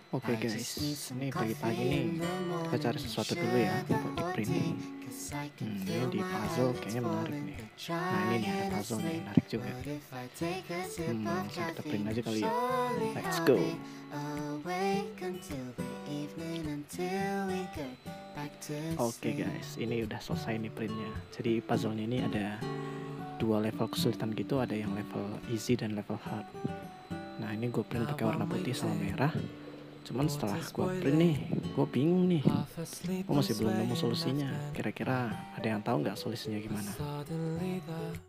Oke guys, ini pagi-pagi nih kita cari sesuatu dulu ya buat di printing. Ini di puzzle kayaknya menarik nih. Nah ini nih ada puzzle nih menarik juga. Langsung kita print aja kali ya. Let's go. Oke guys, ini udah selesai nih printnya. Jadi puzzle-nya ini ada dua level kesulitan gitu, ada yang level easy dan level hard. Nah ini gue print pakai warna putih sama merah. Cuman setelah gue print nih, gue bingung nih. Gue masih belum nemu solusinya. Kira-kira ada yang tahu nggak solusinya gimana?